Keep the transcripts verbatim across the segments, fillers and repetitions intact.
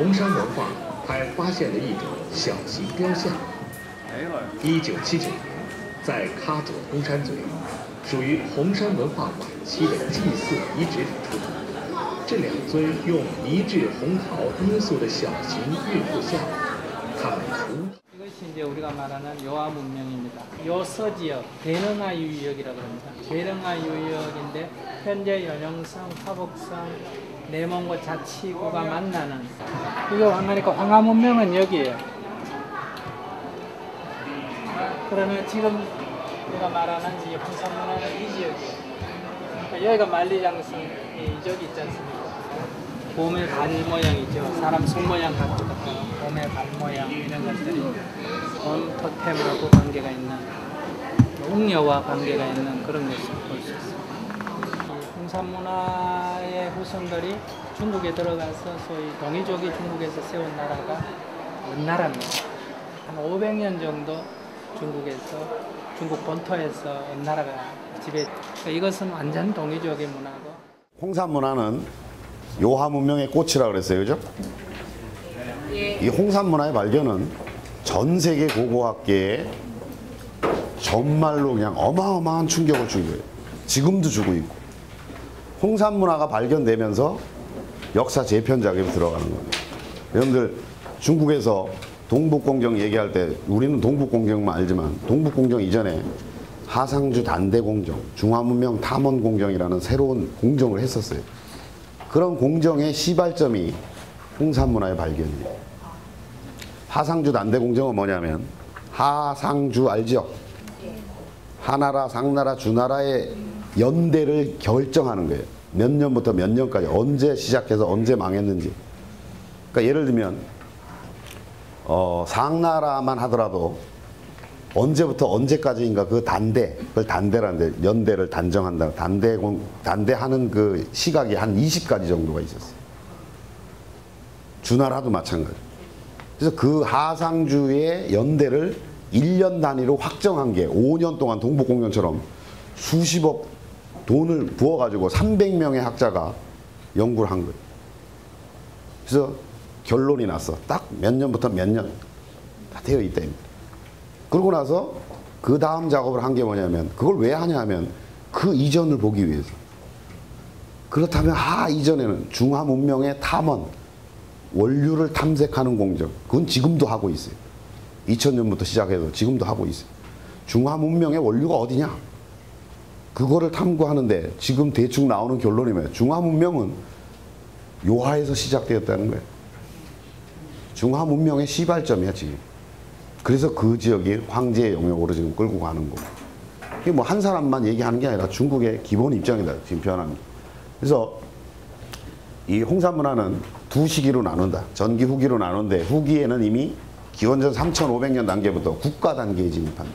红山文化还发现了一种小型雕像。一九七九年，在喀左红山嘴，属于红山文化晚期的祭祀遗址里出土。这两尊用泥质红陶罂粟的小型孕妇像，它们除 이것이 이제 우리가 말하는 요하 문명입니다. 요서 지역, 대릉하 유역이라고 합니다. 대릉하 유역인데 현재 연영성, 화북성, 내몽고 자치구가 만나는 이거 황하니까 황하 문명은 여기에요. 그러면 지금 우리가 말하는 이 홍산문화는 이 지역이에요. 그러니까 여기가 만리장성 이 지역이 있지 않습니까? 봄의 달 모양이죠. 사람 손 모양 같은 것처럼 봄의 달 모양 이런 것들이 온 토템하고 관계가 있는 웅녀와 관계가 있는 그런 것을 볼 수 있습니다. 이 홍산문화의 후손들이 중국에 들어가서 소위 동이족이 중국에서 세운 나라가 은나라입니다. 한 오백 년 정도 중국에서 중국 본토에서 은나라가 지배. 그러니까 이것은 완전 동이족의 문화고. 홍산문화는 요하 문명의 꽃이라고 그랬어요, 그죠? 이 홍산 문화의 발견은 전 세계 고고학계에 정말로 그냥 어마어마한 충격을 준 거예요. 지금도 주고 있고. 홍산 문화가 발견되면서 역사 재편작에 들어가는 거예요. 여러분들 중국에서 동북공정 얘기할 때 우리는 동북공정만 알지만 동북공정 이전에 하상주 단대공정, 중화문명 탐원공정이라는 새로운 공정을 했었어요. 그런 공정의 시발점이 홍산문화의 발견이에요. 하상주 단대공정은 뭐냐면 하상주 알죠? 하나라, 상나라, 주나라의 연대를 결정하는 거예요. 몇 년부터 몇 년까지 언제 시작해서 언제 망했는지. 그러니까 예를 들면 어, 상나라만 하더라도 언제부터 언제까지인가 그 단대, 그걸 단대라는데 연대를 단정한다. 단대, 단대하는 그 시각이 한 이십 가지 정도가 있었어요. 주나라도 마찬가지. 그래서 그 하상주의 연대를 일 년 단위로 확정한 게 오 년 동안 동북공정처럼 수십억 돈을 부어가지고 삼백 명의 학자가 연구를 한 거예요. 그래서 결론이 났어. 딱 몇 년부터 몇 년 다 되어 있다. 그러고 나서 그 다음 작업을 한 게 뭐냐면 그걸 왜 하냐 하면 그 이전을 보기 위해서. 그렇다면 하 이전에는 중화 문명의 탐원, 원류를 탐색하는 공정, 그건 지금도 하고 있어요. 이천 년부터 시작해서 지금도 하고 있어요. 중화 문명의 원류가 어디냐? 그거를 탐구하는데 지금 대충 나오는 결론이 뭐예요? 중화 문명은 요하에서 시작되었다는 거예요. 중화 문명의 시발점이야 지금. 그래서 그 지역이 황제의 영역으로 지금 끌고 가는 거고. 이게 뭐 한 사람만 얘기하는 게 아니라 중국의 기본 입장이다. 지금 변합니다. 그래서 이 홍산 문화는 두 시기로 나눈다. 전기, 후기로 나누는데 후기에는 이미 기원전 삼천오백 년 단계부터 국가 단계에 진입한다.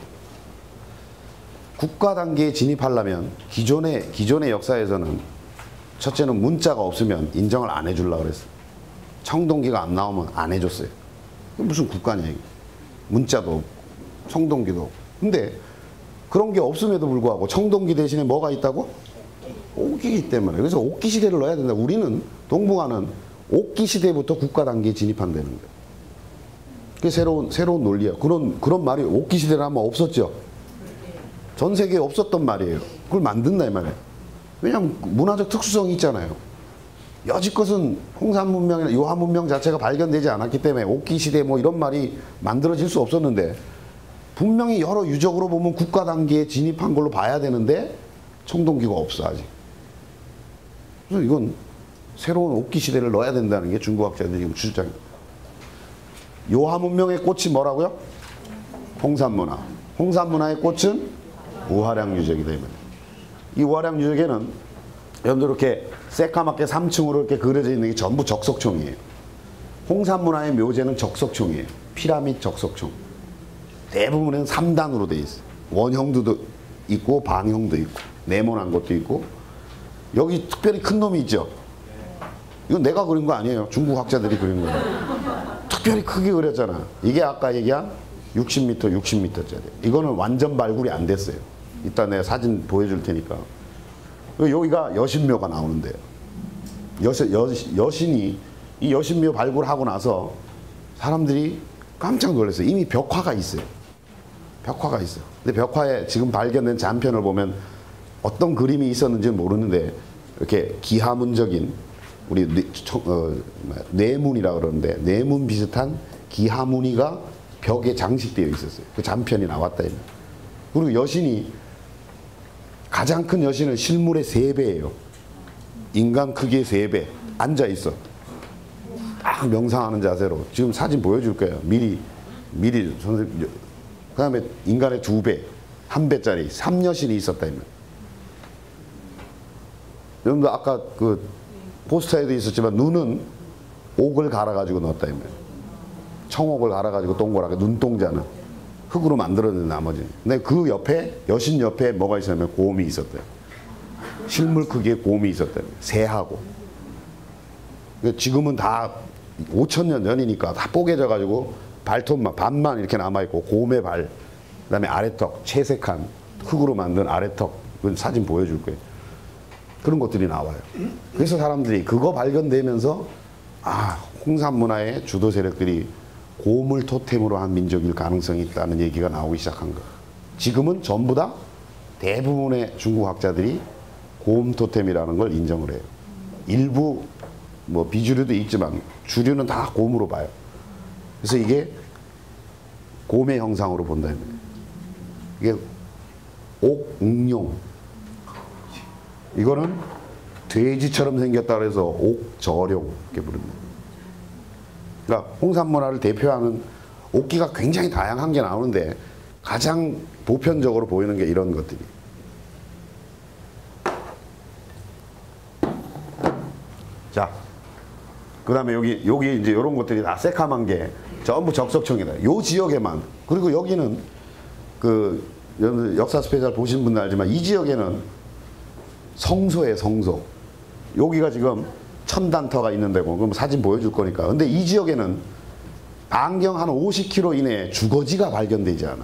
국가 단계에 진입하려면 기존의, 기존의 역사에서는 첫째는 문자가 없으면 인정을 안 해주려고 그랬어. 청동기가 안 나오면 안 해줬어요. 무슨 국가냐 이게. 문자도 없고 청동기도 없고. 근데 그런 게 없음에도 불구하고 청동기 대신에 뭐가 있다고? 옥기이기 때문에. 그래서 옥기 시대를 넣어야 된다. 우리는 동북아는 옥기 시대부터 국가 단계에 진입한다는 거예요. 그게 새로운 새로운 논리야. 그런 그런 말이 옥기 시대를 하면 없었죠. 전 세계에 없었던 말이에요. 그걸 만든다 이 말이에요. 왜냐하면 문화적 특수성이 있잖아요. 여지껏은 홍산 문명이나 요하 문명 자체가 발견되지 않았기 때문에 옥기 시대 뭐 이런 말이 만들어질 수 없었는데 분명히 여러 유적으로 보면 국가 단계에 진입한 걸로 봐야 되는데 청동기가 없어 아직. 그래서 이건 새로운 옥기 시대를 넣어야 된다는 게 중국 학자들이 지금 주장입니다. 요하 문명의 꽃이 뭐라고요? 홍산 문화. 홍산 문화의 꽃은 우화량 유적이다 이 말이에요. 이 우화량 유적에는 여러분들 이렇게 새까맣게 삼 층으로 이렇게 그려져 있는 게 전부 적석총이에요. 홍산 문화의 묘제는 적석총이에요. 피라밋 적석총. 대부분은 삼 단으로 돼 있어요. 원형도 있고 방형도 있고 네모난 것도 있고. 여기 특별히 큰 놈이 있죠. 이건 내가 그린 거 아니에요. 중국 학자들이 그린 거예요. 특별히 크게 그렸잖아. 이게 아까 얘기한 육십 미터, 육십 미터짜리. 이거는 완전 발굴이 안 됐어요. 이따 내가 사진 보여줄 테니까. 여기가 여신묘가 나오는데요. 여신, 여, 여신이 이 여신묘 발굴하고 나서 사람들이 깜짝 놀랐어요. 이미 벽화가 있어요. 벽화가 있어요. 근데 벽화에 지금 발견된 잔편을 보면 어떤 그림이 있었는지는 모르는데 이렇게 기하문적인 우리 뇌, 어, 뇌문이라 그러는데 뇌문 비슷한 기하무늬가 벽에 장식되어 있었어요. 그 잔편이 나왔다. 그리고 여신이 가장 큰 여신은 실물의 세 배예요. 인간 크기의 세 배. 앉아 있어. 딱 명상하는 자세로. 지금 사진 보여줄 거예요. 미리 미리 선생님. 그다음에 인간의 두 배, 한 배짜리 삼 여신이 있었다. 여러분들 아까 그 포스터에도 있었지만 눈은 옥을 갈아가지고 넣었다. 청옥을 갈아가지고 동그랗게 눈동자는 흙으로 만들어낸 나머지. 근데 그 옆에 여신 옆에 뭐가 있었냐면 곰이 있었대요. 실물 크기의 곰이 있었대요. 새하고. 지금은 다 오천 년 전이니까 다 뽀개져가지고 발톱만 반만 이렇게 남아있고 곰의 발, 그다음에 아래턱 채색한 흙으로 만든 아래턱. 그 사진 보여줄 거예요. 그런 것들이 나와요. 그래서 사람들이 그거 발견되면서 아, 홍산 문화의 주도 세력들이 곰을 토템으로 한 민족일 가능성이 있다는 얘기가 나오기 시작한 거. 지금은 전부 다 대부분의 중국 학자들이 곰 토템이라는 걸 인정을 해요. 일부 뭐 비주류도 있지만 주류는 다 곰으로 봐요. 그래서 이게 곰의 형상으로 본다. 이게 옥웅룡. 이거는 돼지처럼 생겼다 그래서 옥저룡 이렇게 부릅니다. 그러니까 홍산 문화를 대표하는 옥기가 굉장히 다양한 게 나오는데 가장 보편적으로 보이는 게 이런 것들이. 자, 그 다음에 여기, 여기 이제 이런 것들이 다 새카만 게 전부 적석청이다. 요 지역에만. 그리고 여기는 그, 역사 스페셜 보신 분들 알지만 이 지역에는 성소예요, 성소. 여기가 지금 천단터가 있는 데고, 그럼 사진 보여줄 거니까. 근데 이 지역에는 반경 한 오십 킬로미터 이내에 주거지가 발견되지 않아요.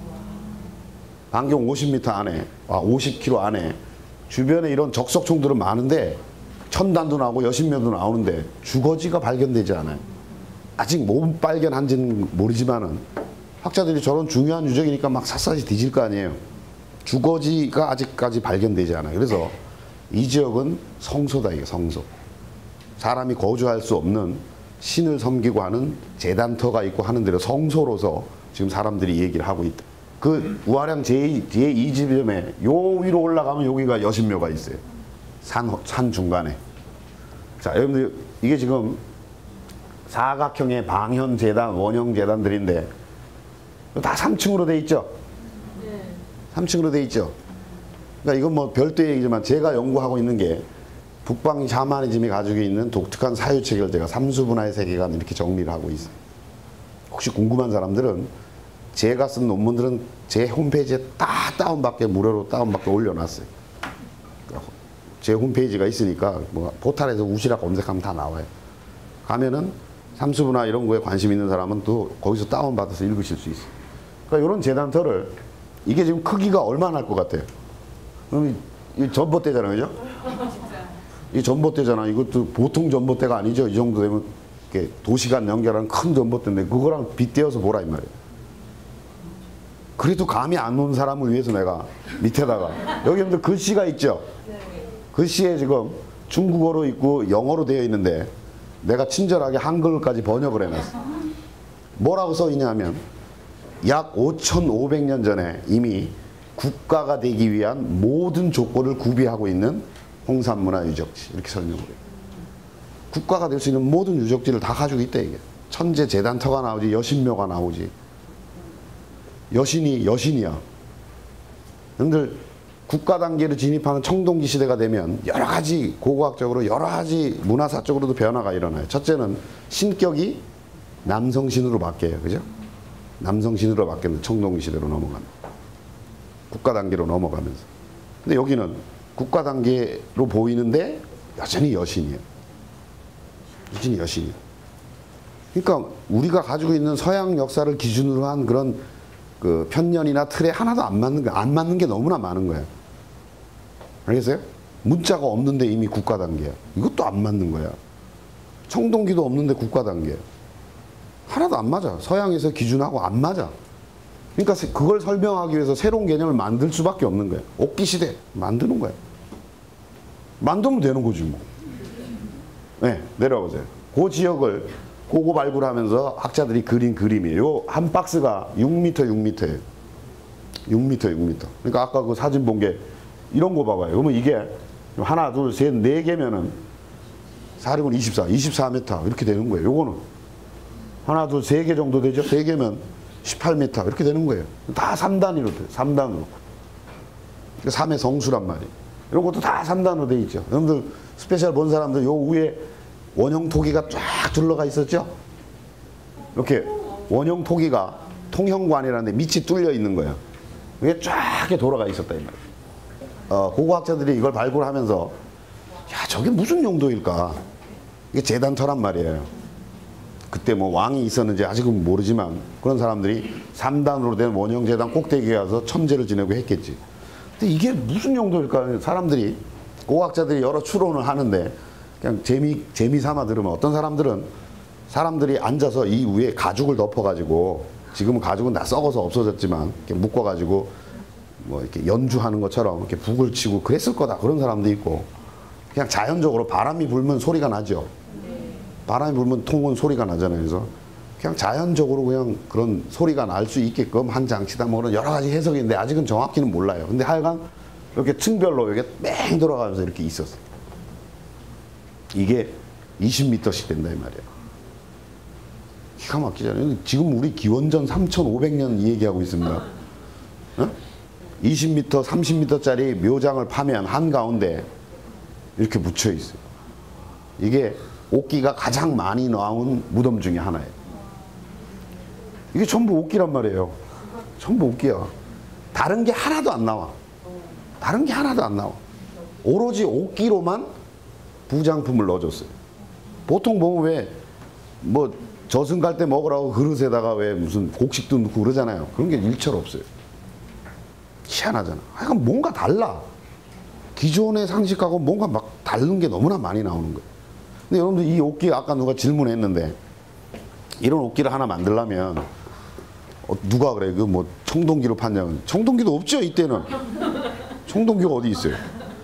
반경 오십 미터 안에, 아, 오십 킬로미터 안에 주변에 이런 적석총들은 많은데 천단도 나오고 여신묘도 나오는데 주거지가 발견되지 않아요. 아직 못 발견한지는 모르지만은 학자들이 저런 중요한 유적이니까 막 샅샅이 뒤질 거 아니에요. 주거지가 아직까지 발견되지 않아요. 그래서 이 지역은 성소다, 이게 성소. 사람이 거주할 수 없는 신을 섬기고 하는 제단터가 있고 하는 데로 성소로서 지금 사람들이 얘기를 하고 있다. 그 우아량 제이 지점에 요 위로 올라가면 여기가 여신묘가 있어요. 산, 산 중간에. 자, 여러분들 이게 지금 사각형의 방현재단, 원형재단들인데 다 삼 층으로 돼 있죠? 네. 삼 층으로 돼 있죠? 그러니까 이건 뭐 별도의 얘기지만 제가 연구하고 있는 게 북방 샤머니즘이 가지고 있는 독특한 사유체계를 제가 삼수분화의 세계관 이렇게 정리를 하고 있어요. 혹시 궁금한 사람들은 제가 쓴 논문들은 제 홈페이지에 다 다운받게 무료로 다운받게 올려놨어요. 제 홈페이지가 있으니까 뭐 포탈에서 우시라 검색하면 다 나와요. 가면은 삼수분화 이런 거에 관심 있는 사람은 또 거기서 다운받아서 읽으실 수 있어요. 그러니까 이런 재단터를 이게 지금 크기가 얼마나 할 것 같아요? 그럼 이 전봇대잖아요, 그죠? 이 전봇대잖아. 이것도 보통 전봇대가 아니죠. 이 정도 되면 이렇게 도시간 연결하는 큰 전봇대인데 그거랑 빗대어서 보라 이 말이에요. 그래도 감이 안 오는 사람을 위해서 내가 밑에다가 여기 여러분들 글씨가 있죠? 글씨에 지금 중국어로 있고 영어로 되어 있는데 내가 친절하게 한글까지 번역을 해놨어. 뭐라고 써 있냐면 약 오천오백 년 전에 이미 국가가 되기 위한 모든 조건을 구비하고 있는 홍산문화 유적지 이렇게 설명을 해요. 국가가 될 수 있는 모든 유적지를 다 가지고 있다 이게. 천재 재단터가 나오지 여신묘가 나오지. 여신이 여신이야. 여러분들 국가 단계로 진입하는 청동기 시대가 되면 여러 가지 고고학적으로 여러 가지 문화사적으로도 변화가 일어나요. 첫째는 신격이 남성신으로 바뀌어요. 그죠? 남성신으로 바뀌는 청동기 시대로 넘어가면. 국가 단계로 넘어가면서. 근데 여기는 국가 단계로 보이는데 여전히 여신이에요. 여전히 여신이에요. 그러니까 우리가 가지고 있는 서양 역사를 기준으로 한 그런 그 편년이나 틀에 하나도 안 맞는 게, 안 맞는 게 너무나 많은 거예요. 알겠어요? 문자가 없는데 이미 국가 단계야. 이것도 안 맞는 거야. 청동기도 없는데 국가 단계. 하나도 안 맞아. 서양에서 기준하고 안 맞아. 그러니까 그걸 설명하기 위해서 새로운 개념을 만들 수밖에 없는 거예요. 옥기 시대 만드는 거예요. 만들면 되는 거지 뭐. 네, 내려보세요. 그 지역을 고고 발굴하면서 학자들이 그린 그림이에요. 한 박스가 육 미터 육 미터예요. 육 미터 육 미터. 그러니까 아까 그 사진 본 게 이런 거 봐봐요. 그러면 이게 하나, 둘, 셋, 네 개면은 사륙은 이십사, 이십사 미터 이렇게 되는 거예요. 요거는 하나, 둘, 세 개 정도 되죠. 세 개면 십팔 미터 이렇게 되는 거예요. 다 삼 단위로 돼요. 삼 단으로. 삼의 성수란 말이에요. 이런 것도 다 삼 단으로 돼 있죠. 여러분들 스페셜 본 사람들 요 위에 원형 토기가 쫙 둘러가 있었죠. 이렇게 원형 토기가 통형관이라는데 밑이 뚫려 있는 거예요. 이게 쫙 돌아가 있었다 이 말이에요. 어, 고고학자들이 이걸 발굴하면서 야 저게 무슨 용도일까? 이게 재단터란 말이에요. 그때 뭐 왕이 있었는지 아직은 모르지만 그런 사람들이 삼 단으로 된 원형 재단 꼭대기에 가서 천재를 지내고 했겠지. 근데 이게 무슨 용도일까? 사람들이 고고학자들이 여러 추론을 하는데 그냥 재미 재미 삼아 들으면 어떤 사람들은 사람들이 앉아서 이 위에 가죽을 덮어가지고 지금은 가죽은 다 썩어서 없어졌지만 이렇게 묶어가지고 뭐 이렇게 연주하는 것처럼 이렇게 북을 치고 그랬을 거다 그런 사람도 있고 그냥 자연적으로 바람이 불면 소리가 나죠. 바람이 불면 통은 소리가 나잖아요. 그래서 그냥 자연적으로 그냥 그런 소리가 날 수 있게끔 한 장치다 뭐 그런 여러 가지 해석이 있는데 아직은 정확히는 몰라요. 근데 하여간 이렇게 층별로 이렇게 뺑 돌아가면서 이렇게 있었어. 이게 이십 미터씩 된다 이 말이에요. 기가 막히잖아요. 지금 우리 기원전 삼천오백 년 이 얘기하고 있습니다. 어? 이십 미터, 삼십 미터짜리 묘장을 파면 한가운데 이렇게 묻혀 있어요. 이게 옥기가 가장 많이 나온 무덤 중에 하나예요. 이게 전부 옥기란 말이에요. 전부 옥기야. 다른 게 하나도 안 나와. 다른 게 하나도 안 나와. 오로지 옥기로만 부장품을 넣어줬어요. 보통 보면 왜 뭐 저승 갈 때 먹으라고 그릇에다가 왜 무슨 곡식도 넣고 그러잖아요. 그런 게 일철 없어요. 희한하잖아. 하여간 뭔가 달라. 기존의 상식하고 뭔가 막 다른 게 너무나 많이 나오는 거예요. 근데 여러분들 이 옥기 아까 누가 질문했는데 이런 옥기를 하나 만들려면 어, 누가 그래 그 뭐 청동기로 판냐면 청동기도 없죠 이때는. 청동기가 어디 있어요.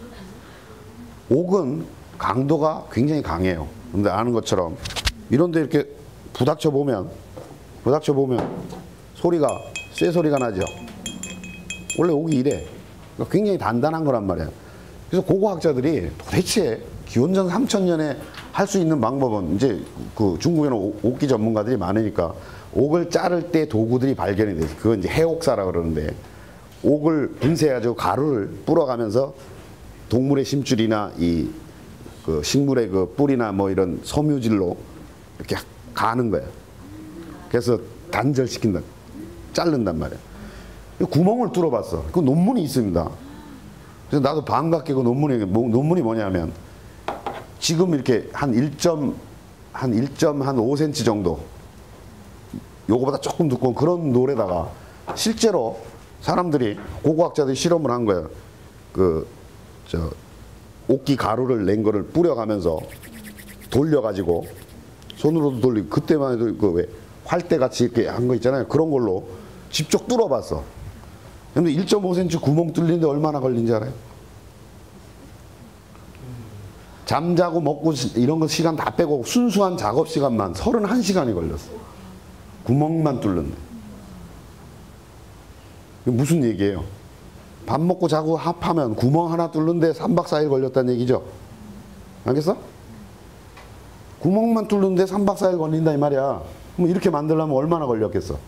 옥은 강도가 굉장히 강해요. 근데 아는 것처럼 이런데 이렇게 부닥쳐 보면 부닥쳐 보면 소리가 쇠 소리가 나죠. 원래 옥이 이래. 그러니까 굉장히 단단한 거란 말이에요. 그래서 고고학자들이 도대체 기원전 삼천 년에 할 수 있는 방법은 이제 그 중국에는 옥기 전문가들이 많으니까 옥을 자를 때 도구들이 발견이 돼서 그건 이제 해옥사라 그러는데 옥을 분쇄해가지고 가루를 뿌려가면서 동물의 심줄이나 이 그 식물의 그 뿌리나 뭐 이런 섬유질로 이렇게 가는 거예요. 그래서 단절시킨다. 자른단 말이에요. 구멍을 뚫어봤어. 그 논문이 있습니다. 그래서 나도 반갑게 그 논문이, 뭐, 논문이 뭐냐면 지금 이렇게 한 일 점 오 센티미터 정도 요거보다 조금 두꺼운 그런 돌에다가 실제로 사람들이 고고학자들이 실험을 한 거예요. 그 저 옥기 가루를 낸 거를 뿌려가면서 돌려가지고 손으로도 돌리고 그때만 해도 그 왜 활대 같이 이렇게 한 거 있잖아요. 그런 걸로 직접 뚫어봤어. 근데 일 점 오 센티미터 구멍 뚫리는데 얼마나 걸린지 알아요? 잠자고 먹고 이런 거 시간 다 빼고 순수한 작업 시간만 서른한 시간이 걸렸어. 구멍만 뚫는데. 이게 무슨 얘기예요? 밥 먹고 자고 합하면 구멍 하나 뚫는데 삼 박 사 일 걸렸다는 얘기죠. 알겠어? 구멍만 뚫는데 삼 박 사 일 걸린다 이 말이야. 그럼 이렇게 만들려면 얼마나 걸렸겠어?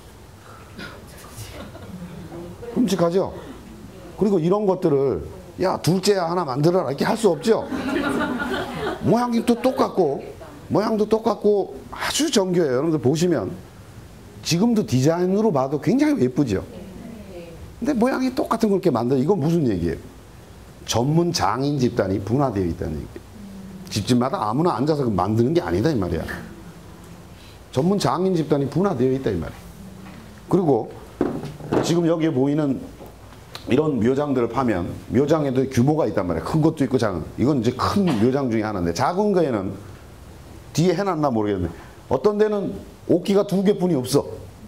끔찍하죠? 그리고 이런 것들을 야 둘째야 하나 만들어라 이렇게 할 수 없죠? 모양도 똑같고 모양도 똑같고 아주 정교해요. 여러분들 보시면 지금도 디자인으로 봐도 굉장히 예쁘죠? 근데 모양이 똑같은 걸 이렇게 만들어. 이건 무슨 얘기예요? 전문 장인 집단이 분화되어 있다는 얘기예요. 집집마다 아무나 앉아서 만드는 게 아니다 이 말이야. 전문 장인 집단이 분화되어 있다 이 말이야. 그리고 지금 여기에 보이는 이런 묘장들을 파면 묘장에도 규모가 있단 말이야. 큰 것도 있고 작은. 이건 이제 큰 묘장 중에 하나인데 작은 거에는 뒤에 해놨나 모르겠네. 어떤 데는 옥기가 두 개뿐이 없어.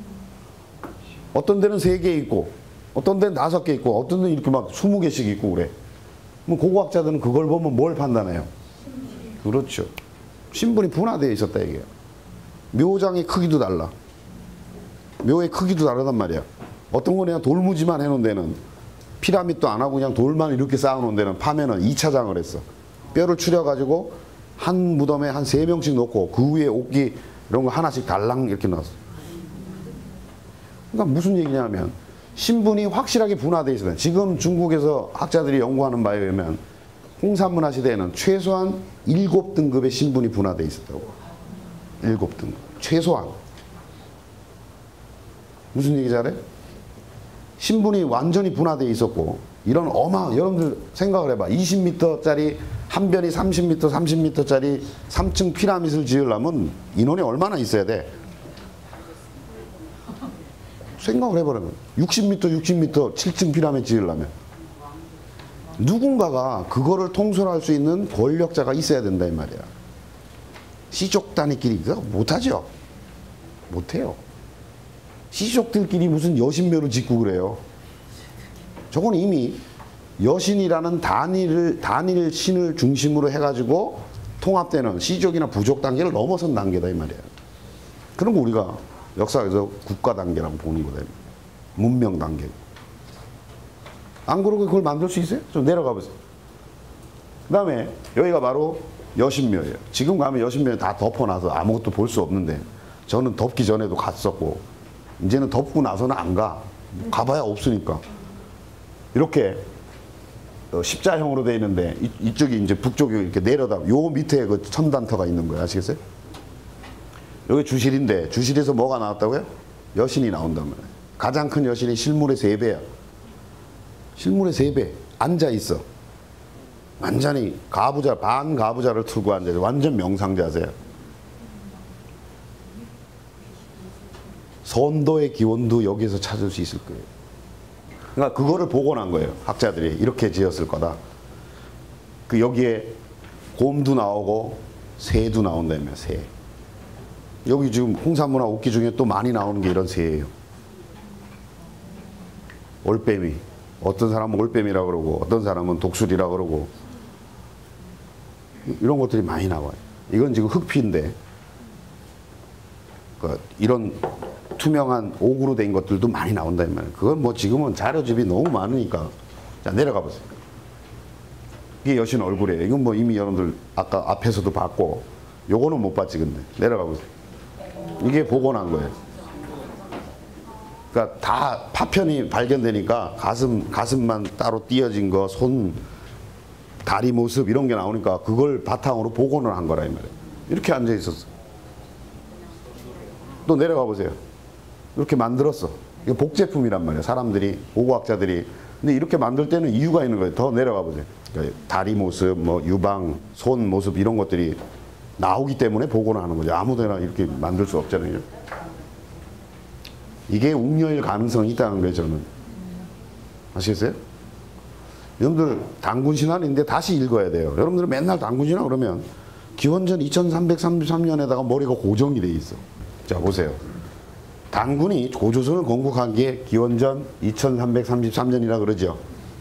어떤 데는 세 개 있고, 어떤 데는 다섯 개 있고, 어떤 데는 이렇게 막 스무 개씩 있고 그래. 뭐 고고학자들은 그걸 보면 뭘 판단해요? 그렇죠. 신분이 분화되어 있었다 이게요. 묘장의 크기도 달라. 묘의 크기도 다르단 말이야. 어떤 건 그냥 돌무지만 해놓은 데는, 피라미드도 안 하고 그냥 돌만 이렇게 쌓아놓은 데는 파면은 이 차장을 했어. 뼈를 추려가지고 한 무덤에 한 세 명씩 놓고 그 위에 옥기 이런 거 하나씩 달랑 이렇게 놨어. 그러니까 무슨 얘기냐면 신분이 확실하게 분화되어 있어요. 지금 중국에서 학자들이 연구하는 바에 의하면 홍산문화 시대에는 최소한 일곱 등급의 신분이 분화되어 있었다고. 일곱 등급. 최소한. 무슨 얘기 잘해? 신분이 완전히 분화되어 있었고, 이런 어마, 여러분들 생각을 해봐. 이십 미터짜리 한 변이 삼십 미터, 삼십 미터짜리 삼 층 피라밋을 지으려면 인원이 얼마나 있어야 돼? 생각을 해보라면 육십 미터, 육십 미터 칠 층 피라밋 지으려면 누군가가 그거를 통솔할 수 있는 권력자가 있어야 된다 이 말이야. 시족 단위끼리 그거 못하죠. 못해요. 시족들끼리 무슨 여신묘를 짓고 그래요. 저건 이미 여신이라는 단일을, 단일 신을 중심으로 해가지고 통합되는 시족이나 부족 단계를 넘어선 단계다 이 말이야. 그런 거 우리가 역사에서 국가 단계라고 보는 거다. 문명 단계. 안 그러고 그걸 만들 수 있어요? 좀 내려가 보세요. 그 다음에 여기가 바로 여신묘예요. 지금 가면 여신묘에 다 덮어놔서 아무것도 볼 수 없는데, 저는 덮기 전에도 갔었고 이제는 덮고 나서는 안 가. 가봐야 없으니까. 이렇게 십자형으로 되어 있는데 이, 이쪽이 이제 북쪽이 이렇게 내려다 요 밑에 그 천단터가 있는 거예요. 아시겠어요? 여기 주실인데 주실에서 뭐가 나왔다고요? 여신이 나온단 말이에요. 가장 큰 여신이 실물의 세 배야. 실물의 세 배. 앉아 있어. 완전히 가부좌, 반 가부좌를 틀고 앉아 있어. 완전 명상자세요. 선도의 기원도 여기에서 찾을 수 있을 거예요. 그러니까 그거를 복원한 거예요. 학자들이 이렇게 지었을 거다. 그 여기에 곰도 나오고 새도 나온다며. 새. 여기 지금 홍산문화 옥기 중에 또 많이 나오는 게 이런 새예요. 올빼미. 어떤 사람은 올빼미라고 그러고 어떤 사람은 독수리라고 그러고 이런 것들이 많이 나와요. 이건 지금 흑피인데 그러니까 이런 투명한 옥으로 된 것들도 많이 나온다 이 말이에요. 그건 뭐 지금은 자료집이 너무 많으니까. 자, 내려가 보세요. 이게 여신 얼굴이에요. 이건 뭐 이미 여러분들 아까 앞에서도 봤고, 요거는 못 봤지 근데. 내려가 보세요. 이게 복원한 거예요. 그러니까 다 파편이 발견되니까 가슴, 가슴만 따로 띄어진 거, 손, 다리 모습 이런 게 나오니까 그걸 바탕으로 복원을 한 거라 이 말이에요. 이렇게 앉아 있었어. 또 내려가 보세요. 이렇게 만들었어. 이거 복제품이란 말이에요. 사람들이, 고고학자들이. 근데 이렇게 만들 때는 이유가 있는 거예요. 더 내려가 보세요. 그러니까 다리 모습, 뭐 유방, 손 모습 이런 것들이 나오기 때문에 복원을 하는 거죠. 아무데나 이렇게 만들 수 없잖아요. 이게 웅녀일 가능성이 있다는 거예요, 저는. 아시겠어요? 여러분들 단군신화인데 다시 읽어야 돼요. 여러분들 맨날 단군신화 그러면 기원전 이천삼백삼십삼 년에다가 머리가 고정이 돼 있어. 자, 보세요. 단군이 고조선을 건국한 게 기원전 이천삼백삼십삼 년이라 그러죠.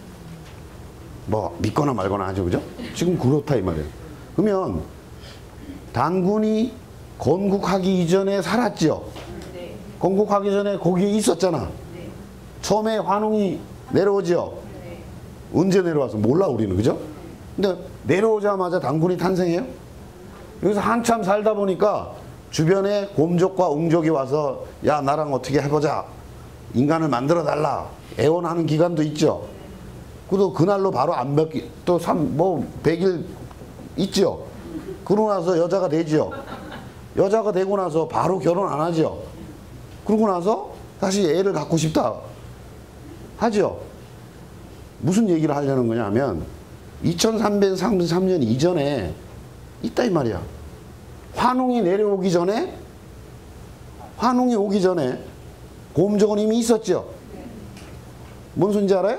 뭐 믿거나 말거나 하죠, 그죠? 지금 그렇다 이 말이에요. 그러면 단군이 건국하기 이전에 살았죠. 네. 건국하기 전에 거기에 있었잖아. 네. 처음에 환웅이 내려오죠. 네. 언제 내려와서 몰라 우리는, 그죠? 근데 내려오자마자 단군이 탄생해요. 여기서 한참 살다 보니까 주변에 곰족과 웅족이 와서 야 나랑 어떻게 해보자, 인간을 만들어 달라 애원하는 기간도 있죠. 그래도 그날로 바로 안 뵙기 또 삼 뭐 백 일 있죠. 그러고 나서 여자가 되죠. 여자가 되고 나서 바로 결혼 안 하죠. 그러고 나서 다시 애를 갖고 싶다 하죠. 무슨 얘기를 하려는 거냐면 이천삼백삼십삼 년 이전에 있다 이 말이야. 환웅이 내려오기 전에, 환웅이 오기 전에 곰족은 이미 있었죠. 뭔 소린지 알아요?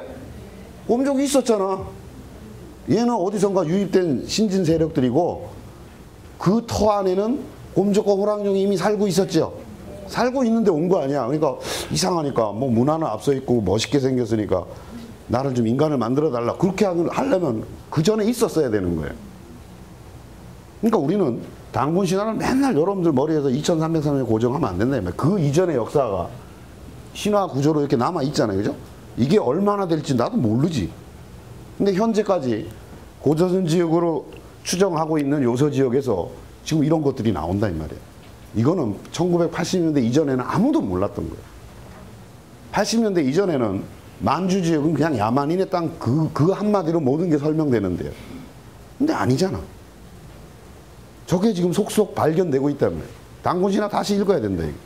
곰족이 있었잖아. 얘는 어디선가 유입된 신진 세력들이고 그 터 안에는 곰족과 호랑종이 이미 살고 있었죠. 살고 있는데 온 거 아니야. 그러니까 이상하니까 뭐 문화는 앞서 있고 멋있게 생겼으니까 나를 좀 인간을 만들어 달라. 그렇게 하려면 그 전에 있었어야 되는 거예요. 그러니까 우리는 단군 신화를 맨날 여러분들 머리에서 이천삼백삼 년 고정하면 안 된다. 그 이전의 역사가 신화 구조로 이렇게 남아 있잖아요. 그죠? 이게 얼마나 될지 나도 모르지. 근데 현재까지 고조선 지역으로 추정하고 있는 요서 지역에서 지금 이런 것들이 나온다 이 말이에요. 이거는 천구백팔십 년대 이전에는 아무도 몰랐던 거예요. 팔십 년대 이전에는 만주 지역은 그냥 야만인의 땅 그, 그 한마디로 모든 게 설명되는데요. 근데 아니잖아. 저게 지금 속속 발견되고 있다는 거예요. 단군신화 다시 읽어야 된다. 이거.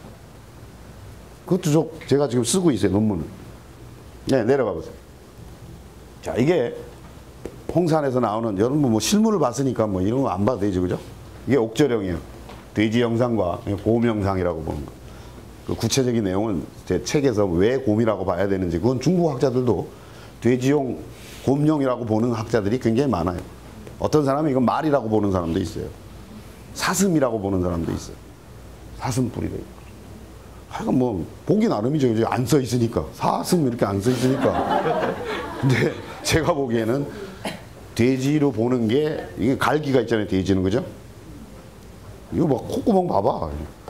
그것도 저, 제가 지금 쓰고 있어요. 논문을. 네, 내려가 보세요. 자, 이게 홍산에서 나오는, 여러분 뭐 실물을 봤으니까 뭐 이런 거 안 봐도 되지, 그죠? 이게 옥저령이에요. 돼지 영상과 곰 영상이라고 보는 거. 그 구체적인 내용은 제 책에서 왜 곰이라고 봐야 되는지, 그건 중국 학자들도 돼지용, 곰용이라고 보는 학자들이 굉장히 많아요. 어떤 사람은 이건 말이라고 보는 사람도 있어요. 사슴이라고 보는 사람도 있어요. 사슴뿔이래. 하여간 뭐 보기 나름이죠. 안 써 있으니까. 사슴 이렇게 안 써 있으니까. 근데 제가 보기에는 돼지로 보는 게, 이게 갈기가 있잖아요. 돼지는, 그죠? 이거 막 콧구멍 봐봐.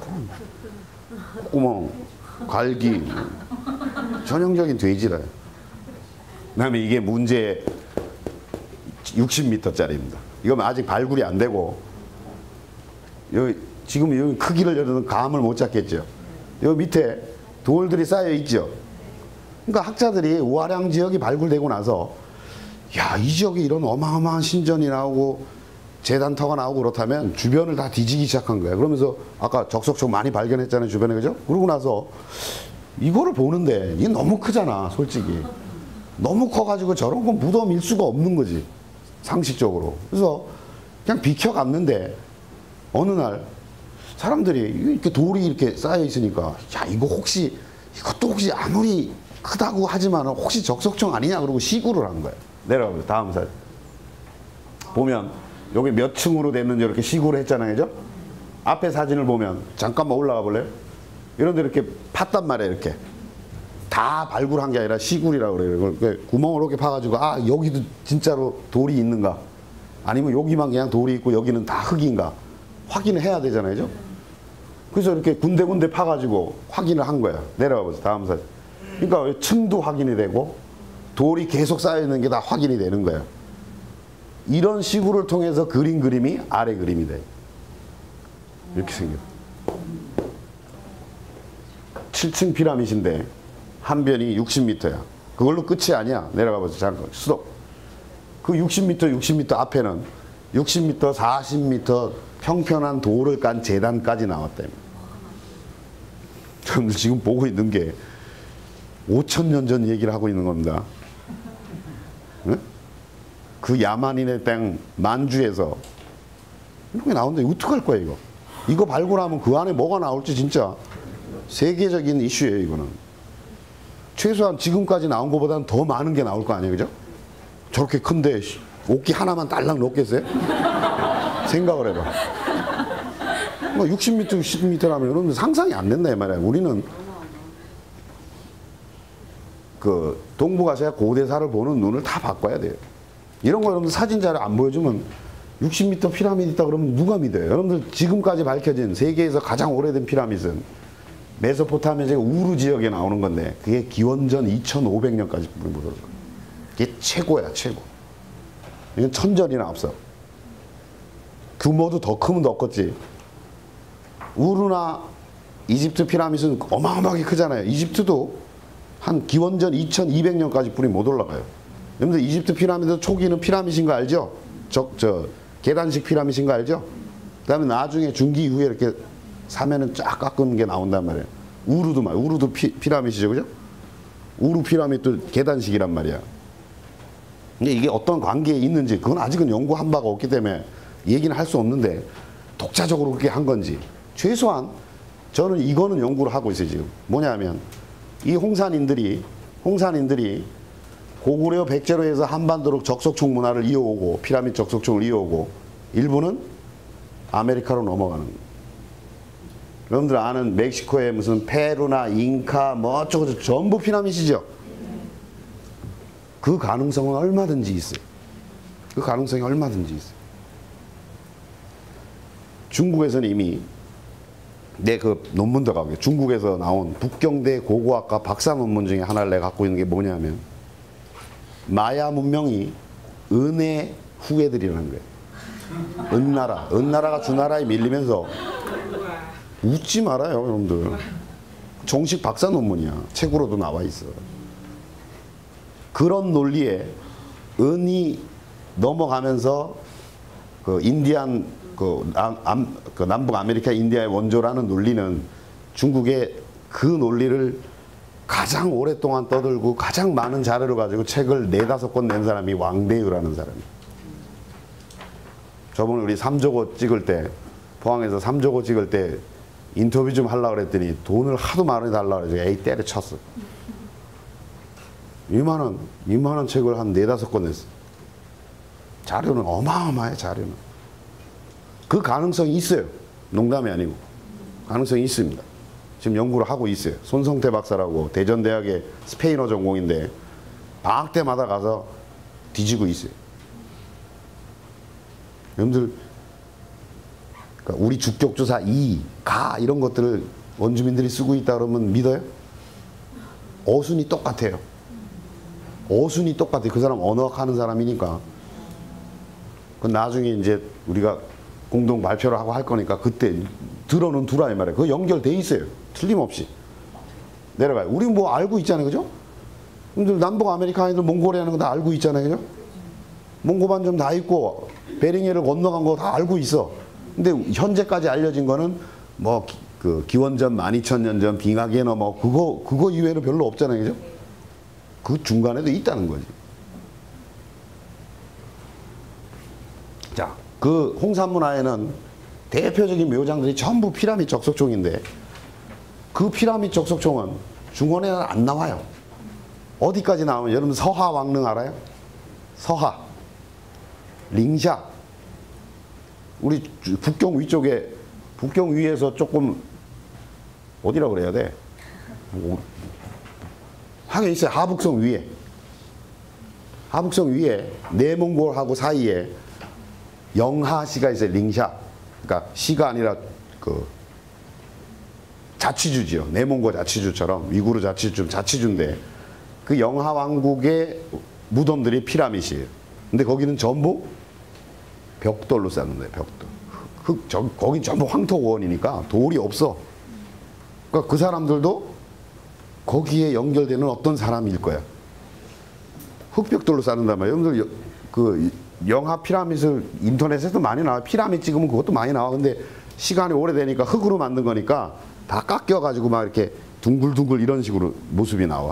콧구멍, 갈기. 전형적인 돼지라. 그 다음에 이게 문제 육십 미터짜리입니다. 이건 아직 발굴이 안 되고, 여기, 지금 여기 크기를 여러분 감을 못 잡겠죠. 여기 밑에 돌들이 쌓여 있죠. 그러니까 학자들이 우아량 지역이 발굴되고 나서, 야, 이 지역에 이런 어마어마한 신전이 나오고 재단터가 나오고 그렇다면 주변을 다 뒤지기 시작한 거예요. 그러면서 아까 적석청 많이 발견했잖아요, 주변에. 그죠? 그러고 나서 이거를 보는데 이게 너무 크잖아, 솔직히. 너무 커가지고 저런 건 무덤일 수가 없는 거지, 상식적으로. 그래서 그냥 비켜갔는데 어느 날 사람들이 이렇게 돌이 이렇게 쌓여 있으니까, 야, 이거 혹시, 이것도 혹시 아무리 크다고 하지만 혹시 적석청 아니냐 그러고 시구를 한 거예요. 내려가보세요. 다음 사진. 보면 여기 몇 층으로 됐는지 이렇게 시구를 했잖아요. 그죠? 앞에 사진을 보면, 잠깐만 올라가 볼래요? 이런 데 이렇게 팠단 말이에요. 이렇게. 다 발굴한 게 아니라 시굴이라고 그래요. 그러니까 구멍을 이렇게 파가지고, 아, 여기도 진짜로 돌이 있는가? 아니면 여기만 그냥 돌이 있고 여기는 다 흙인가? 확인을 해야 되잖아요. 그죠? 그래서 이렇게 군데군데 파가지고 확인을 한 거야. 내려가 보세요. 다음 사진. 그러니까 층도 확인이 되고 돌이 계속 쌓여있는 게 다 확인이 되는 거예요. 이런 시구를 통해서 그린 그림이 아래 그림이 돼요. 이렇게 생겨요. 칠 층 피라밋인데 한 변이 육십 미터야. 그걸로 끝이 아니야. 내려가 보세요. 잠깐 스톱. 그 육십 미터, 육십 미터 앞에는 육십 미터, 사십 미터 평평한 돌을 깐 재단까지 나왔다며. 여러분들 지금 보고 있는 게 오천 년 전 얘기를 하고 있는 겁니다. 응? 그 야만인의 땅 만주에서 이렇게 나오는데 어떡할 거야 이거. 이거 발굴하면 그 안에 뭐가 나올지 진짜 세계적인 이슈예요. 이거는 최소한 지금까지 나온 것보다는 더 많은 게 나올 거 아니에요. 그죠? 저렇게 큰데 옷기 하나만 딸랑 넣겠어요? 생각을 해봐. 육십 미터, 육십 미터라면 여러분 상상이 안 된다 이 말이야. 우리는 그 동북아시아 고대사를 보는 눈을 다 바꿔야 돼요. 이런 거 여러분들 사진 자료 안 보여주면 육십 미터 피라미드 있다 그러면 누가 믿어요? 여러분들 지금까지 밝혀진 세계에서 가장 오래된 피라미드는 메소포타미아 우루 지역에 나오는 건데 그게 기원전 이천오백 년까지 묻어요. 그게 최고야, 최고. 이건 천전이나 앞서. 규모도 더 크면 더 컸지. 우루나 이집트 피라미드는 어마어마하게 크잖아요. 이집트도 한 기원전 이천이백 년까지 불이 못 올라가요. 여러분들 이집트 피라미드 초기는 피라미드인 거 알죠? 저, 저 계단식 피라미드인 거 알죠? 그 다음에 나중에 중기 이후에 이렇게 사면은 쫙 깎은 게 나온단 말이에요. 우루도 말, 우루도 피, 피라미드죠, 그죠? 우루 피라미드도 계단식이란 말이야. 근데 이게 어떤 관계에 있는지 그건 아직은 연구한 바가 없기 때문에 얘기는 할 수 없는데 독자적으로 그렇게 한 건지 최소한 저는 이거는 연구를 하고 있어요 지금. 뭐냐면 이 홍산인들이 홍산인들이 고구려 백제로에서 한반도로 적석총 문화를 이어오고 피라미드 적석총을 이어오고 일부는 아메리카로 넘어가는 거예요. 여러분들 아는 멕시코에 무슨 페루나 잉카 뭐 어쩌고저쩌고 전부 피라미드죠. 그 가능성은 얼마든지 있어요. 그 가능성이 얼마든지 있어요. 중국에서는 이미 내 그 논문도 가고요. 중국에서 나온 북경대 고고학과 박사 논문 중에 하나를 내가 갖고 있는 게 뭐냐면 마야 문명이 은의 후예들이라는 거예요. 은나라, 은나라가 주나라에 밀리면서 웃지 말아요, 여러분들. 정식 박사 논문이야. 책으로도 나와 있어. 그런 논리에 은이 넘어가면서 그 인디안 그, 남, 남, 그 남북 아메리카 인디아의 원조라는 논리는 중국의 그 논리를 가장 오랫동안 떠들고 가장 많은 자료를 가지고 책을 네다섯 권 낸 사람이 왕대유라는 사람이에요. 저번에 우리 삼조고 찍을 때 포항에서 삼조고 찍을 때 인터뷰 좀 하려고 그랬더니 돈을 하도 많이 달라고 그래서 에이 때려쳤어. 이만한 이만한 책을 한 네다섯 권 냈어. 자료는 어마어마해. 자료는 그 가능성이 있어요. 농담이 아니고 가능성이 있습니다. 지금 연구를 하고 있어요. 손성태 박사라고 대전대학의 스페인어 전공인데 방학 때마다 가서 뒤지고 있어요. 여러분들 그러니까 우리 주격조사 이, 가 이런 것들을 원주민들이 쓰고 있다 그러면 믿어요? 어순이 똑같아요. 어순이 똑같아요. 그 사람 언어학 하는 사람이니까. 그 나중에 이제 우리가 공동 발표를 하고 할 거니까 그때 들어는 두라 이 말이에요. 그거 연결돼 있어요. 틀림없이. 내려가요. 우리 뭐 알고 있잖아요. 그죠? 여러분들 남북 아메리카인들 몽골이라는 거 다 알고 있잖아요. 그죠? 몽고반점 다 있고 베링해를 건너간 거 다 알고 있어. 근데 현재까지 알려진 거는 뭐 그 기원전 만 이천 년 전 빙하기에너 뭐 그거 그거 이외에는 별로 없잖아요. 그죠? 그 중간에도 있다는 거지. 자, 그 홍산문화에는 대표적인 묘장들이 전부 피라미드 적석총인데 그 피라미드 적석총은 중원에는 안 나와요. 어디까지 나오면 여러분 서하 왕릉 알아요? 서하, 링샤. 우리 북경 위쪽에 북경 위에서 조금 어디라 그래야 돼? 하긴 있어요. 하북성 위에. 하북성 위에 내몽골하고 사이에 영하시가 있어요. 링샤. 그러니까 시가 아니라 그 자치주지요. 내몽골 자치주처럼 위구르 자치주 자치주인데 그 영하 왕국의 무덤들이 피라미드예요. 근데 거기는 전부 벽돌로 쌓는데 벽돌. 흙, 저, 거긴 전부 황토원이니까 돌이 없어. 그러니까 그 사람들도 거기에 연결되는 어떤 사람일 거야. 흙벽돌로 쌓는단 말이에요. 여러분들 그 영하 피라미드 인터넷에서 많이 나와. 피라미드 찍으면 그것도 많이 나와. 근데 시간이 오래되니까 흙으로 만든 거니까 다 깎여가지고 막 이렇게 둥글둥글 이런 식으로 모습이 나와.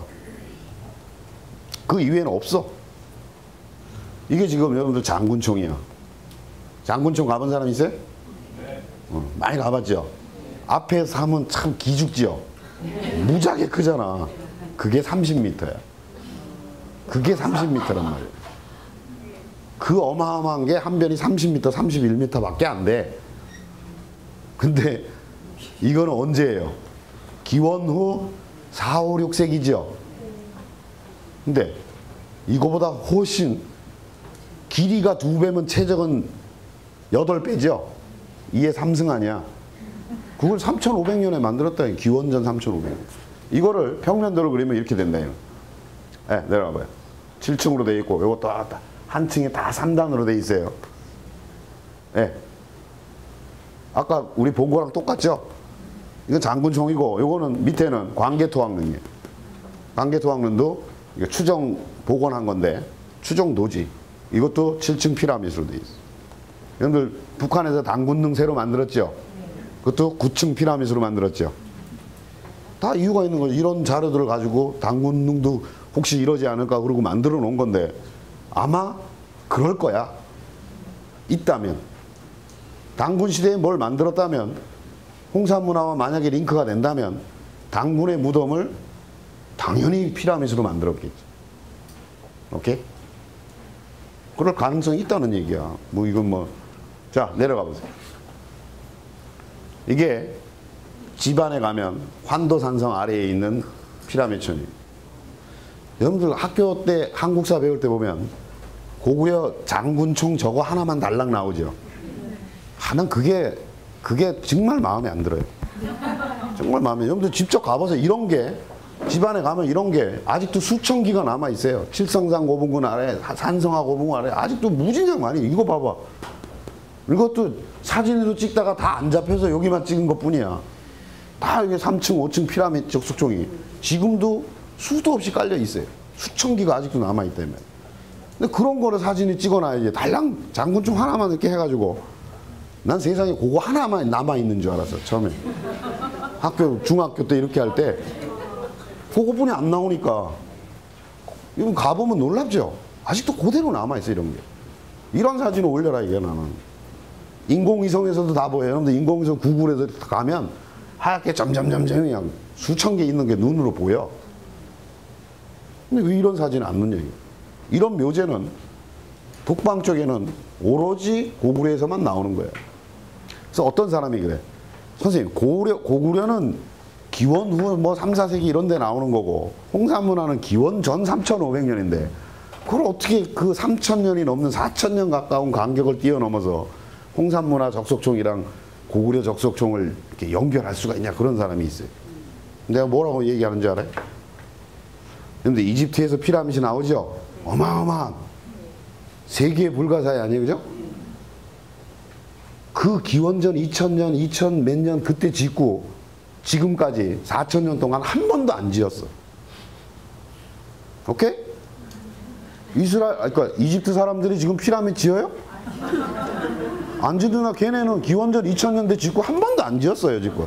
그 이외에는 없어. 이게 지금 여러분들 장군총이야. 장군총 가본 사람 있어요? 네. 어, 많이 가봤죠? 앞에서 하면 참 기죽지요? 무지하게 크잖아. 그게 삼십 미터야. 그게 삼십 미터란 말이에요. 그 어마어마한 게 한 변이 삼십 미터, 삼십일 미터밖에 안 돼. 근데 이거는 언제예요? 기원 후 사, 오, 육 세기죠? 근데 이거보다 훨씬 길이가 두 배면 최적은 여덟 배죠? 이에 삼승 아니야? 그걸 삼천오백 년에 만들었다. 기원전 삼천오백 년. 이거를 평면도로 그리면 이렇게 된다. 네, 내려가 봐요. 칠 층으로 돼 있고 요것도 한 층에 다 삼 단으로 돼 있어요. 네. 아까 우리 본 거랑 똑같죠? 이건 장군총이고 요거는 밑에는 광개토왕릉이에요. 광개토왕릉도 이거 추정 복원한 건데 추정도지. 이것도 칠 층 피라미드로 돼 있어. 여러분들 북한에서 당군릉 새로 만들었죠? 그것도 구 층 피라미드로 만들었죠? 다 이유가 있는 거죠. 이런 자료들을 가지고 당군릉도 혹시 이러지 않을까 그러고 만들어 놓은 건데 아마 그럴 거야. 있다면. 당군 시대에 뭘 만들었다면 홍산문화와 만약에 링크가 된다면 당군의 무덤을 당연히 피라미드로 만들었겠지. 오케이? 그럴 가능성이 있다는 얘기야. 뭐 이건 뭐. 자, 내려가 보세요. 이게 집안에 가면 환도산성 아래에 있는 피라미천이에요. 여러분들 학교 때 한국사 배울 때 보면 고구려 장군총 저거 하나만 달랑 나오죠. 아, 난 그게 그게 정말 마음에 안 들어요. 정말 마음에. 여러분들 직접 가보세요. 이런 게 집안에 가면 이런 게 아직도 수천 기가 남아 있어요. 칠성산 고분군 아래, 산성하 고분군 아래 아직도 무진장 많이. 이거 봐봐. 이것도 사진으로 찍다가 다 안 잡혀서 여기만 찍은 것 뿐이야. 다 이게 삼 층, 오 층 피라미드 적석종이 지금도 수도 없이 깔려 있어요. 수천 기가 아직도 남아 있다며. 근데 그런 거를 사진을 찍어놔야지. 달랑 장군총 하나만 이렇게 해가지고 난 세상에 그거 하나만 남아 있는 줄 알았어 처음에. 학교 중학교 때 이렇게 할 때 그거뿐이 안 나오니까 이건 가보면 놀랍죠. 아직도 그대로 남아 있어 이런 게. 이런 사진을 올려라 이게 나는. 인공위성에서도 다 보여요. 여러분들 인공위성 구글에서 가면 하얗게 점점점점 그냥 수천 개 있는 게 눈으로 보여. 근데 왜 이런 사진을 안 넣냐 이게. 이런 묘제는 북방 쪽에는 오로지 고구려에서만 나오는 거예요. 그래서 어떤 사람이 그래. 선생님 고구려, 고구려는 기원 후 뭐 삼, 사 세기 이런 데 나오는 거고 홍산문화는 기원 전 삼천오백 년인데 그걸 어떻게 그 삼천 년이 넘는 사천 년 가까운 간격을 뛰어넘어서 홍산문화 적석총이랑 고구려 적석총을 이렇게 연결할 수가 있냐 그런 사람이 있어요. 내가 뭐라고 얘기하는 줄 알아요? 근데 이집트에서 피라미드 나오죠? 어마어마한 세계 불가사의 아니에요, 그죠? 그 기원전 이천 년, 이천 몇 년 그때 짓고 지금까지 사천 년 동안 한 번도 안 지었어. 오케이? 이스라엘, 그러니까 이집트 사람들이 지금 피라미드 지어요? 안 지으나 걔네는 기원전 이천 년대 짓고 한 번도 안 지었어요, 지금.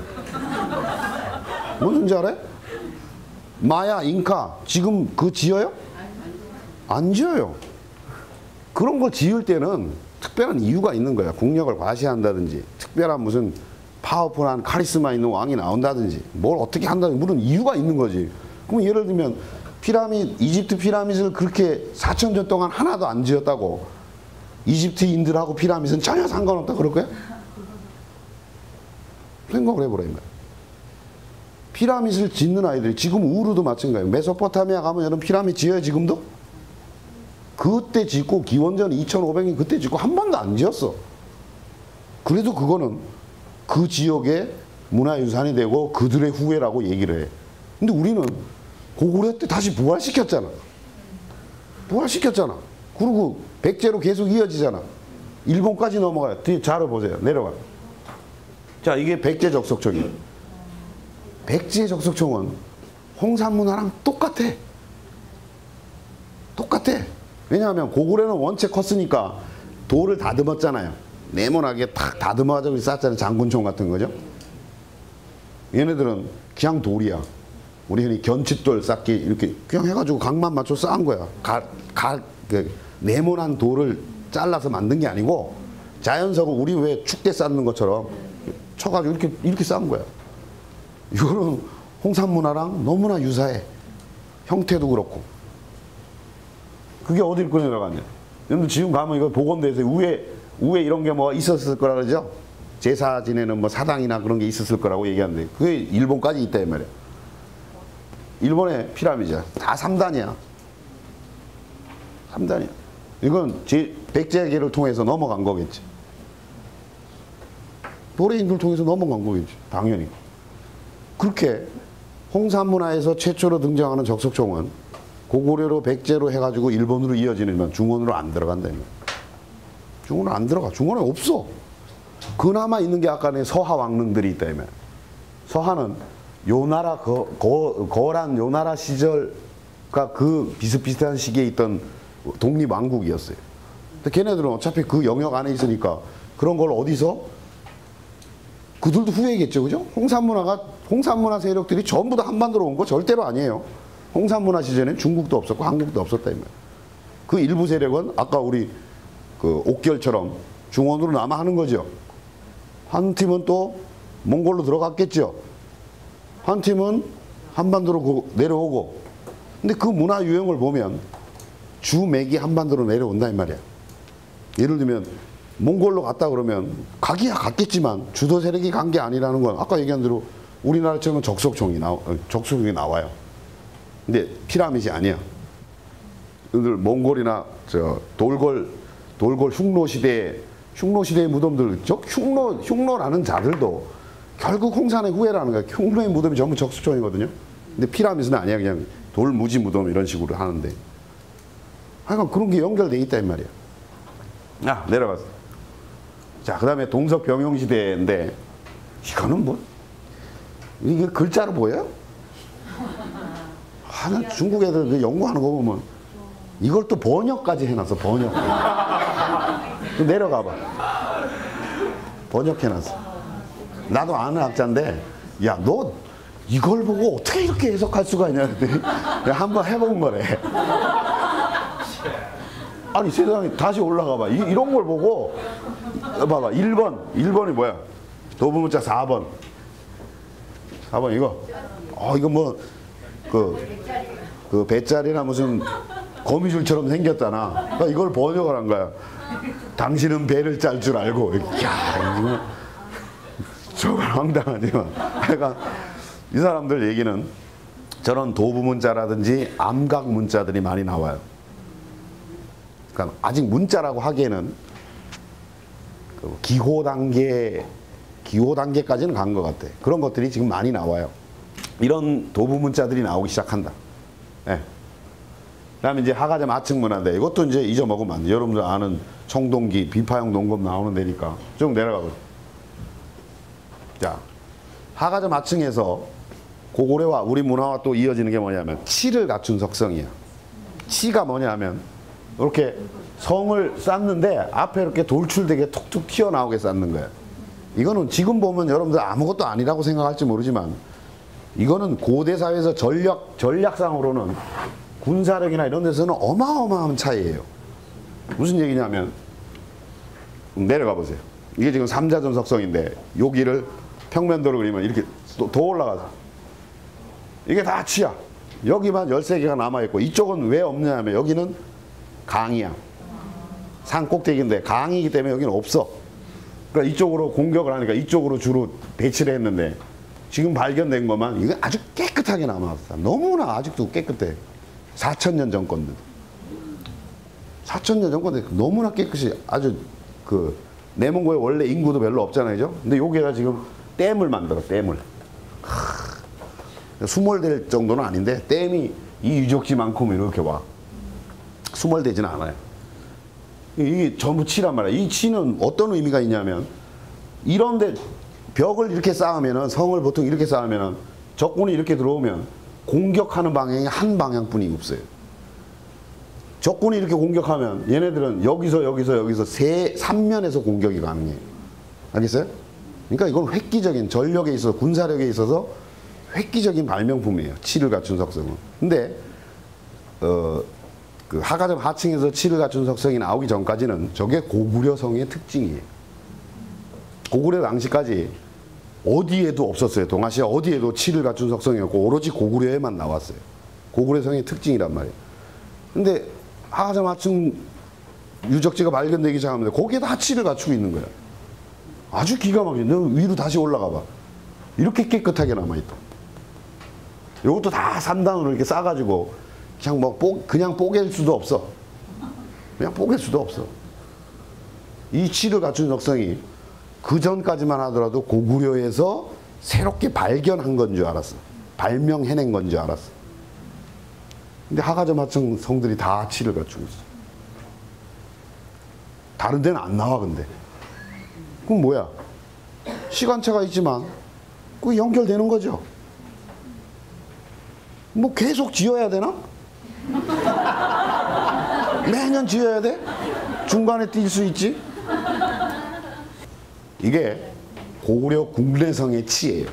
무슨지 알아요? 마야, 잉카 지금 그 지어요? 안 지어요. 그런 거 지을 때는 특별한 이유가 있는 거야. 국력을 과시한다든지 특별한 무슨 파워풀한 카리스마 있는 왕이 나온다든지 뭘 어떻게 한다든지 물론 이유가 있는 거지. 그럼 예를 들면 피라미드, 이집트 피라미드를 그렇게 사천 년 동안 하나도 안 지었다고 이집트인들하고 피라미드는 전혀 상관없다 그럴 거야? 생각을 해보라 이 말이야. 피라미드를 짓는 아이들이 지금 우르도 마찬가지예요. 메소포타미아 가면 여러분 피라미드 지어요 지금도? 그때 짓고 기원전 이천오백 년 그때 짓고 한 번도 안 지었어. 그래도 그거는 그 지역의 문화유산이 되고 그들의 후예라고 얘기를 해. 근데 우리는 고구려 때 다시 부활시켰잖아. 부활시켰잖아. 그리고 백제로 계속 이어지잖아. 일본까지 넘어가요. 뒤에 자료 보세요. 내려가. 자, 이게 백제 적석총이에요. 백제 적석총은 홍산문화랑 똑같아. 똑같아. 왜냐하면 고구려는 원체 컸으니까 돌을 다듬었잖아요. 네모나게 탁 다듬어가지고 쌓았잖아요. 장군총 같은 거죠. 얘네들은 그냥 돌이야. 우리 흔히 견칫돌 쌓기 이렇게 그냥 해가지고 각만 맞춰 쌓은 거야. 가, 가, 그 네모난 돌을 잘라서 만든 게 아니고 자연석을 우리 왜 축대 쌓는 것처럼 쳐가지고 이렇게 이렇게 쌓은 거야. 이거는 홍산문화랑 너무나 유사해. 형태도 그렇고. 그게 어딜 꺼내려갔냐. 여러분 지금 가면 이거 복원돼서 우에 우에 이런 게 뭐 있었을 거라 그러죠. 제사 지내는 뭐 사당이나 그런 게 있었을 거라고 얘기하는데 그게 일본까지 있다 이 말이야. 일본의 피라미드야. 다 삼 단이야. 삼 단이야. 이건 제 백제계를 통해서 넘어간 거겠지. 도레인들 통해서 넘어간 거겠지. 당연히. 그렇게 홍산문화에서 최초로 등장하는 적석총은 고구려로 백제로 해가지고 일본으로 이어지면 중원으로 안 들어간다. 중원으로 안 들어가. 중원에 없어. 그나마 있는 게 아까 내 서하 왕릉들이 있다. 서하는 요나라 거, 거, 거란 요나라 시절과 그 비슷비슷한 시기에 있던 독립왕국이었어요. 근데 걔네들은 어차피 그 영역 안에 있으니까 그런 걸 어디서 그들도 후회겠죠, 그죠? 홍산문화가 홍산문화 세력들이 전부 다 한반도로 온 거 절대로 아니에요. 홍산문화 시절에는 중국도 없었고 한국도 없었다 이 말. 그 일부 세력은 아까 우리 그 옥결처럼 중원으로 남아 하는 거죠. 한 팀은 또 몽골로 들어갔겠죠. 한 팀은 한반도로 내려오고. 근데 그 문화 유형을 보면 주맥이 한반도로 내려온다 이 말이야. 예를 들면 몽골로 갔다 그러면 가기야 갔겠지만 주도 세력이 간 게 아니라는 건 아까 얘기한 대로 우리나라처럼 적석종이 나와, 적석종이 나와요. 근데 피라밋이 아니야. 오늘 몽골이나 저 돌골 돌골 흉노 시대 흉노 시대의 무덤들, 저 흉노 흉노라는 자들도 결국 홍산의 후예라는 거야. 흉노의 무덤이 전부 적석종이거든요. 근데 피라밋은 아니야. 그냥 돌무지 무덤 이런 식으로 하는데. 하여간 그런 게 연결돼 있다 이 말이야. 아, 내려갔어. 자, 그 다음에 동석병용시대인데 이거는 뭐 이게 글자로 보여요? 하나 중국 애들 연구하는 거 보면 이걸 또 번역까지 해놨어. 번역. 내려가봐. 번역해놨어. 나도 아는 학자인데 야, 너 이걸 보고 어떻게 이렇게 해석할 수가 있냐 그랬더니 한번 해본 거래. 아니 세상에 다시 올라가봐. 이, 이런 걸 보고 봐봐. 일 번 일 번이 뭐야? 도부문자 사 번 사 번 이거 어 이거 뭐 그 그 배짜리나 무슨 거미줄처럼 생겼잖아. 그러니까 이걸 번역을 한 거야. 당신은 배를 짤 줄 알고. 야, 이거 저건 황당하지만 그러니까 이 사람들 얘기는 저런 도부문자라든지 암각 문자들이 많이 나와요. 그러니까 아직 문자라고 하기에는 그 기호 단계, 기호 단계까지는 간 것 같아. 그런 것들이 지금 많이 나와요. 이런 도부 문자들이 나오기 시작한다. 예. 그다음에 이제 하가점 하층 문화인데 이것도 이제 잊어먹으면 안 돼. 여러분들 아는 청동기, 비파형 농검 나오는 데니까 쭉 내려가고. 자, 하가점 하층에서 고구려와 우리 문화와 또 이어지는 게 뭐냐면 치를 갖춘 석성이야. 치가 뭐냐면 이렇게 성을 쌓는데 앞에 이렇게 돌출되게 툭툭 튀어나오게 쌓는 거예요. 이거는 지금 보면 여러분들 아무것도 아니라고 생각할지 모르지만 이거는 고대 사회에서 전략, 전략상으로는 군사력이나 이런 데서는 어마어마한 차이예요. 무슨 얘기냐면 내려가 보세요. 이게 지금 삼자전 석성인데 여기를 평면도로 그리면 이렇게 더 올라가서 이게 다 치야. 여기만 열세 개가 남아있고 이쪽은 왜 없냐면 여기는 강이야. 산 꼭대기인데 강이기 때문에 여기는 없어. 그러니까 이쪽으로 공격을 하니까 이쪽으로 주로 배치를 했는데 지금 발견된 것만 이거 아주 깨끗하게 남아있어. 너무나 아직도 깨끗해. 사천 년 전 건데. 사천 년 전 건데 너무나 깨끗이 아주 그 내몽고에 원래 인구도 별로 없잖아요. 그죠? 근데 여기에다 지금 댐을 만들어. 댐을. 수몰될 정도는 아닌데 댐이 이 유적지만큼 이렇게 와. 수몰되지는 않아요. 이게 전부 치란 말이야. 이 치는 어떤 의미가 있냐면 이런데 벽을 이렇게 쌓으면은 성을 보통 이렇게 쌓으면은 적군이 이렇게 들어오면 공격하는 방향이 한 방향뿐이 없어요. 적군이 이렇게 공격하면 얘네들은 여기서 여기서 여기서 세 삼면에서 공격이 가능해요. 알겠어요? 그러니까 이건 획기적인 전력에 있어서 군사력에 있어서 획기적인 발명품이에요. 치를 갖춘 석성은. 근데 어, 그 하가점 하층에서 치를 갖춘 석성이 나오기 전까지는 저게 고구려성의 특징이에요. 고구려 당시까지 어디에도 없었어요. 동아시아 어디에도 치를 갖춘 석성이었고 오로지 고구려에만 나왔어요. 고구려성의 특징이란 말이에요. 근데 하가점 하층 유적지가 발견되기 시작하면 거기에 다 치를 갖추고 있는 거야. 아주 기가 막히게. 너 위로 다시 올라가 봐. 이렇게 깨끗하게 남아있다. 이것도 다 삼단으로 이렇게 싸가지고 그냥 뭐 뽀, 그냥 뽀갤 수도 없어. 그냥 뽀갤 수도 없어. 이 치를 갖춘 석성이 그 전까지만 하더라도 고구려에서 새롭게 발견한 건 줄 알았어. 발명해낸 건 줄 알았어. 근데 하가점 하층 성들이 다 치를 갖추고 있어. 다른 데는 안 나와 근데. 그럼 뭐야? 시간차가 있지만 그 연결되는 거죠. 뭐 계속 지어야 되나? 매년 지어야 돼? 중간에 뛸 수 있지? 이게 고구려 국내성의 치예요.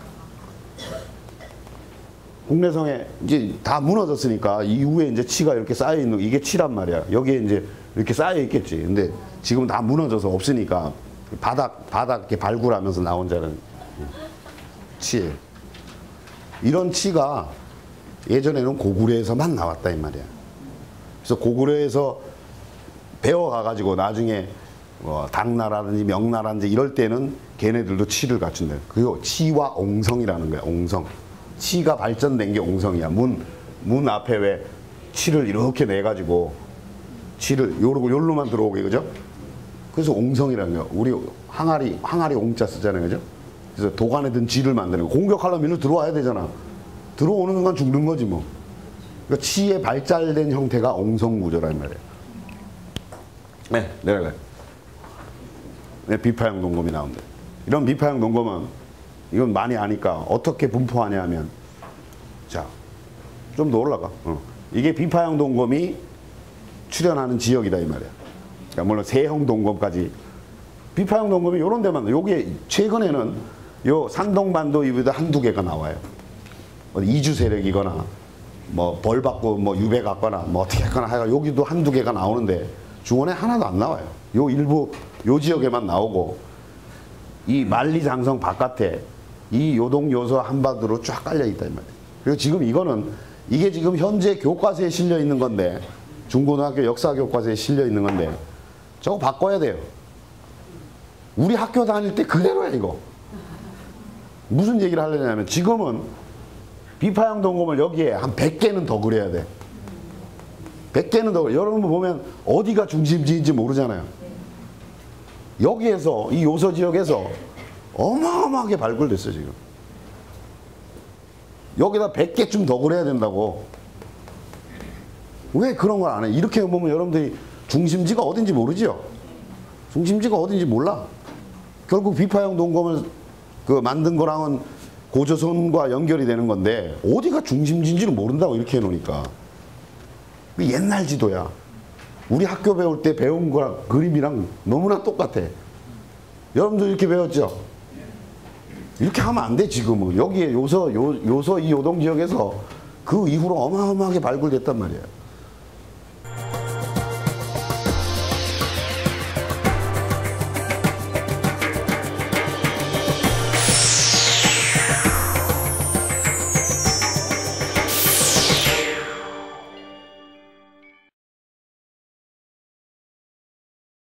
국내성에 이제 다 무너졌으니까 이후에 이제 치가 이렇게 쌓여 있는 이게 치란 말이야. 여기에 이제 이렇게 쌓여 있겠지. 근데 지금 다 무너져서 없으니까 바닥 바닥 이렇게 발굴하면서 나온 자는 치예요. 이런 치가 예전에는 고구려에서만 나왔다 이 말이야. 그래서 고구려에서 배워가가지고 나중에 뭐 당나라든지 명나라든지 이럴 때는 걔네들도 치를 갖춘다. 그리고 치와 옹성이라는 거야. 옹성. 치가 발전된 게 옹성이야. 문, 문 앞에 왜 치를 이렇게 내가지고 치를 요러고 요로만 들어오게, 그죠? 그래서 옹성이라는 거야. 우리 항아리, 항아리 옹자 쓰잖아요, 그죠? 그래서 도관에 든 쥐를 만드는 거. 공격하려면 일로 들어와야 되잖아. 들어오는 순간 죽는 거지 뭐. 그러니까 치의 발달된 형태가 옹성구조란 말이에요. 네, 내려가요. 네, 비파형 동검이 나옵니다. 이런 비파형 동검은 이건 많이 아니까 어떻게 분포하냐 하면, 자, 좀 더 올라가. 어. 이게 비파형 동검이 출현하는 지역이다 이 말이야. 그러니까 물론 세형 동검까지. 비파형 동검이 이런 데만, 요게 최근에는 요 산동반도 이후에 한두 개가 나와요. 이주 세력이거나 뭐 벌 받고 뭐 유배 갔거나 뭐 어떻게 했거나 하여가 여기도 한두 개가 나오는데 중원에 하나도 안 나와요. 요 일부 요 지역에만 나오고, 이 만리장성 바깥에 이 요동 요소 한바드로 쫙 깔려 있다 이 말이에요. 그리고 지금 이거는 이게 지금 현재 교과서에 실려 있는 건데, 중고등학교 역사 교과서에 실려 있는 건데 저거 바꿔야 돼요. 우리 학교 다닐 때 그대로야 이거. 무슨 얘기를 하려냐면, 지금은 비파형 동검을 여기에 한 백 개는 더 그려야 돼. 백 개는 더. 여러분 보면 어디가 중심지인지 모르잖아요. 여기에서, 이 요서 지역에서 어마어마하게 발굴됐어요 지금. 여기다 백 개쯤 더 그려야 된다고. 왜 그런 걸 안 해? 이렇게 보면 여러분들이 중심지가 어딘지 모르죠? 중심지가 어딘지 몰라. 결국 비파형 동검을 그 만든 거랑은 고조선과 연결이 되는 건데 어디가 중심지인지를 모른다고 이렇게 해놓으니까. 옛날 지도야. 우리 학교 배울 때 배운 거랑 그림이랑 너무나 똑같아. 여러분도 이렇게 배웠죠? 이렇게 하면 안 돼 지금은. 여기에 요서, 요, 요서 이 요동 지역에서 그 이후로 어마어마하게 발굴됐단 말이에요.